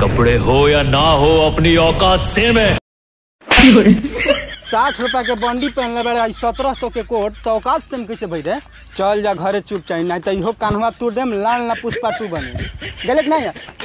कपड़े हो या ना हो अपनी औकात सेम है। 60 रुपया के बंडी पहनले बड़े 1700 के कोट तो औकात सेम कैसे भई रे। चल जा घरे चुप चाहिए नहीं तो इहो कान्हवा तोड़ देम लाल ना पुष्पा 2 बने गेले नहीं।